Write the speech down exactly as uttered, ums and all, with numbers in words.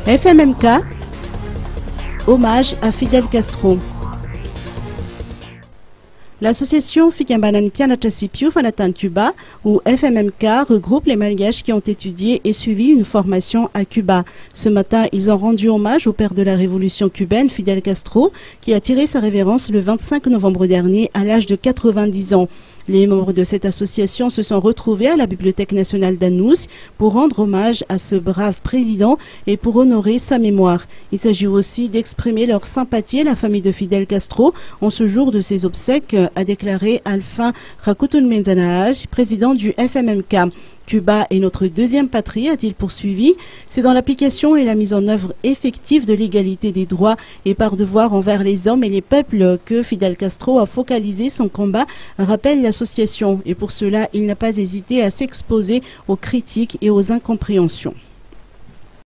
F M M K, hommage à Fidel Castro. L'association Fikambanan Pianatasipiu Fanatan Cuba, ou F M M K, regroupe les Malgaches qui ont étudié et suivi une formation à Cuba. Ce matin, ils ont rendu hommage au père de la révolution cubaine, Fidel Castro, qui a tiré sa révérence le vingt-cinq novembre dernier à l'âge de quatre-vingt-dix ans. Les membres de cette association se sont retrouvés à la Bibliothèque nationale d'Anous pour rendre hommage à ce brave président et pour honorer sa mémoire. Il s'agit aussi d'exprimer leur sympathie à la famille de Fidel Castro en ce jour de ses obsèques, a déclaré Alpha Rakutun Menzanaaj, président du F M M K. Cuba est notre deuxième patrie, a-t-il poursuivi. C'est dans l'application et la mise en œuvre effective de l'égalité des droits et par devoir envers les hommes et les peuples que Fidel Castro a focalisé son combat, rappelle l'association. Et pour cela, il n'a pas hésité à s'exposer aux critiques et aux incompréhensions.